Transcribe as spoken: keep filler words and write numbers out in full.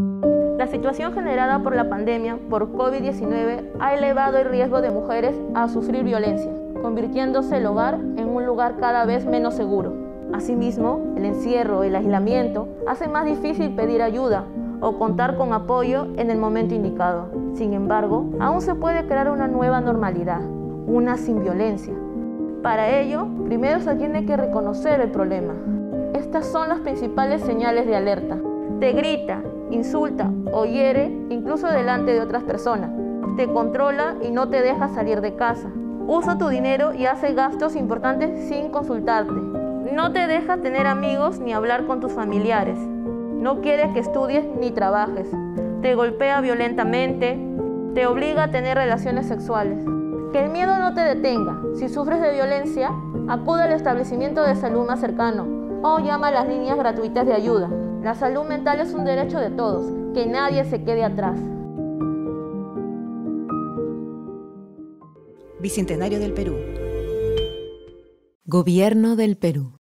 La situación generada por la pandemia por COVID diecinueve ha elevado el riesgo de mujeres a sufrir violencia, convirtiéndose el hogar en un lugar cada vez menos seguro. Asimismo, el encierro y el aislamiento hacen más difícil pedir ayuda o contar con apoyo en el momento indicado. Sin embargo, aún se puede crear una nueva normalidad, una sin violencia. Para ello, primero se tiene que reconocer el problema. Estas son las principales señales de alerta. Te grita, insulta o hiere incluso delante de otras personas. Te controla y no te deja salir de casa. Usa tu dinero y hace gastos importantes sin consultarte. No te deja tener amigos ni hablar con tus familiares. No quiere que estudies ni trabajes. Te golpea violentamente. Te obliga a tener relaciones sexuales. Que el miedo no te detenga. Si sufres de violencia, acude al establecimiento de salud más cercano o llama a las líneas gratuitas de ayuda. La salud mental es un derecho de todos. Que nadie se quede atrás. Bicentenario del Perú. Gobierno del Perú.